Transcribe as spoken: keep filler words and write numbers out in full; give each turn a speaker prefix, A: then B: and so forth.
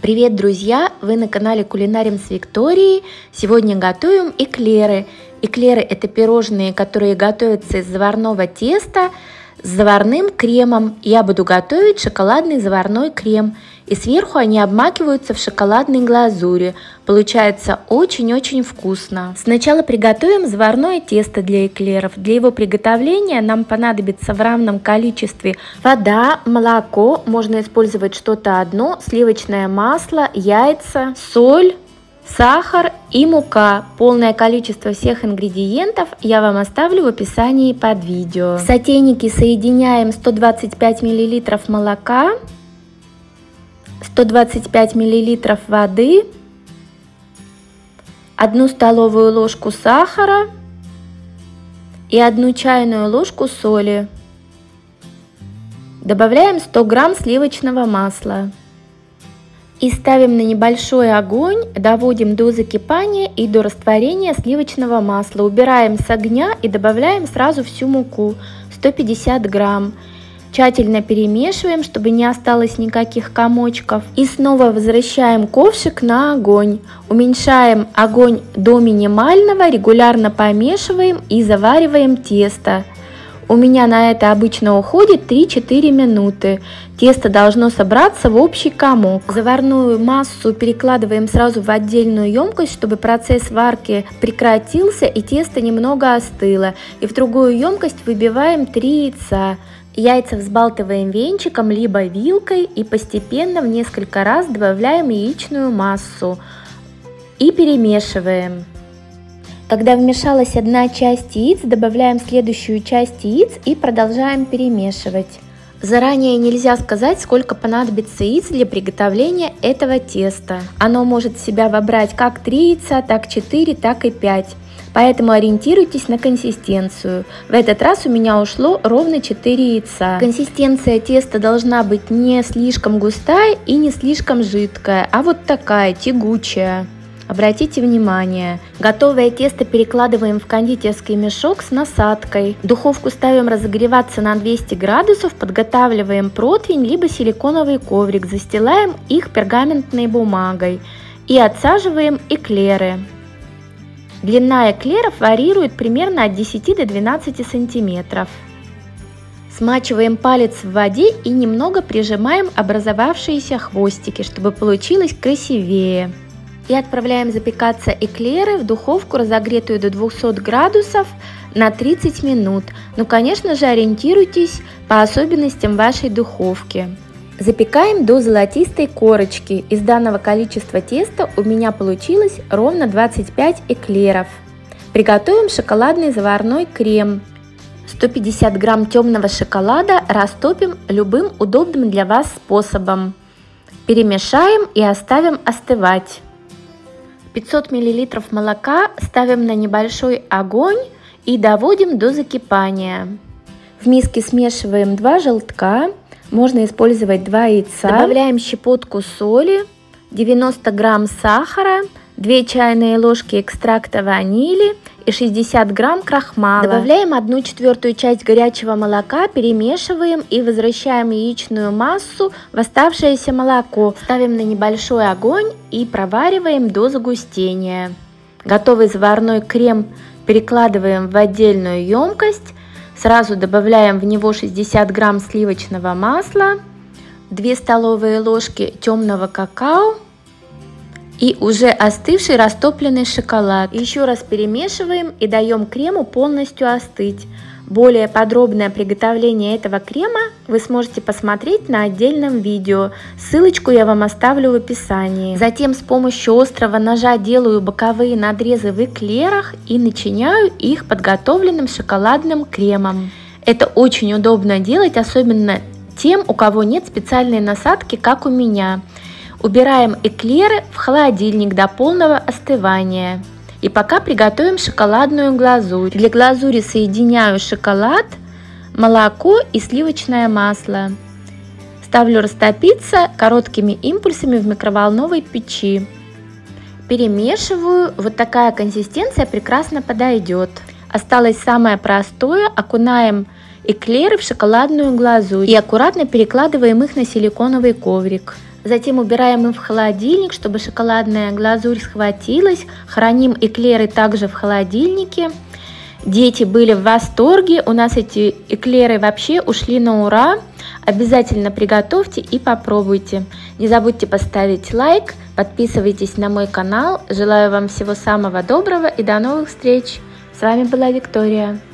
A: Привет, друзья! Вы на канале Кулинарим с Викторией. Сегодня готовим эклеры. Эклеры – это пирожные, которые готовятся из заварного теста с заварным кремом. Я буду готовить шоколадный заварной крем. И сверху они обмакиваются в шоколадной глазури. Получается очень-очень вкусно. Сначала приготовим заварное тесто для эклеров. Для его приготовления нам понадобится в равном количестве вода, молоко, можно использовать что-то одно, сливочное масло, яйца, соль, сахар и мука. Полное количество всех ингредиентов я вам оставлю в описании под видео. В сотейнике соединяем сто двадцать пять миллилитров молока, сто двадцать пять миллилитров воды, одну столовую ложку сахара и одну чайную ложку соли. Добавляем сто грамм сливочного масла. И ставим на небольшой огонь, доводим до закипания и до растворения сливочного масла. Убираем с огня и добавляем сразу всю муку, сто пятьдесят грамм. Тщательно перемешиваем, чтобы не осталось никаких комочков. И снова возвращаем ковшик на огонь. Уменьшаем огонь до минимального, регулярно помешиваем и завариваем тесто. У меня на это обычно уходит три-четыре минуты. Тесто должно собраться в общий комок. Заварную массу перекладываем сразу в отдельную емкость, чтобы процесс варки прекратился и тесто немного остыло. И в другую емкость выбиваем три яйца. Яйца взбалтываем венчиком либо вилкой и постепенно в несколько раз добавляем яичную массу и перемешиваем. Когда вмешалась одна часть яиц, добавляем следующую часть яиц и продолжаем перемешивать. Заранее нельзя сказать, сколько понадобится яиц для приготовления этого теста. Оно может в себя вобрать как три яйца, так четыре, так и пять. Поэтому ориентируйтесь на консистенцию. В этот раз у меня ушло ровно четыре яйца. Консистенция теста должна быть не слишком густая и не слишком жидкая, а вот такая, тягучая. Обратите внимание. Готовое тесто перекладываем в кондитерский мешок с насадкой. Духовку ставим разогреваться на двести градусов, подготавливаем противень либо силиконовый коврик, застилаем их пергаментной бумагой и отсаживаем эклеры. Длина эклеров варьирует примерно от десяти до двенадцати сантиметров. Смачиваем палец в воде и немного прижимаем образовавшиеся хвостики, чтобы получилось красивее. И отправляем запекаться эклеры в духовку, разогретую до двухсот градусов, на тридцать минут. Ну, конечно же, ориентируйтесь по особенностям вашей духовки. Запекаем до золотистой корочки. Из данного количества теста у меня получилось ровно двадцать пять эклеров. Приготовим шоколадный заварной крем. сто пятьдесят грамм темного шоколада растопим любым удобным для вас способом. Перемешаем и оставим остывать. пятьсот миллилитров молока ставим на небольшой огонь и доводим до закипания. В миске смешиваем два желтка. Можно использовать два яйца. Добавляем щепотку соли, девяносто грамм сахара, две чайные ложки экстракта ванили и шестьдесят грамм крахмала. Добавляем одну четвертую часть горячего молока, перемешиваем и возвращаем яичную массу в оставшееся молоко. Ставим на небольшой огонь и провариваем до загустения. Готовый заварной крем перекладываем в отдельную емкость. Сразу добавляем в него шестьдесят грамм сливочного масла, две столовые ложки темного какао и уже остывший растопленный шоколад. Еще раз перемешиваем и даем крему полностью остыть. Более подробное приготовление этого крема вы сможете посмотреть на отдельном видео. Ссылочку я вам оставлю в описании. Затем с помощью острого ножа делаю боковые надрезы в эклерах и начиняю их подготовленным шоколадным кремом. Это очень удобно делать, особенно тем, у кого нет специальной насадки, как у меня. Убираем эклеры в холодильник до полного остывания. И пока приготовим шоколадную глазурь. Для глазури соединяю шоколад, молоко и сливочное масло. Ставлю растопиться короткими импульсами в микроволновой печи. Перемешиваю. Вот такая консистенция прекрасно подойдет. Осталось самое простое. Окунаем эклеры в шоколадную глазурь и аккуратно перекладываем их на силиконовый коврик. Затем убираем их в холодильник, чтобы шоколадная глазурь схватилась. Храним эклеры также в холодильнике. Дети были в восторге, у нас эти эклеры вообще ушли на ура. Обязательно приготовьте и попробуйте. Не забудьте поставить лайк, подписывайтесь на мой канал. Желаю вам всего самого доброго и до новых встреч. С вами была Виктория.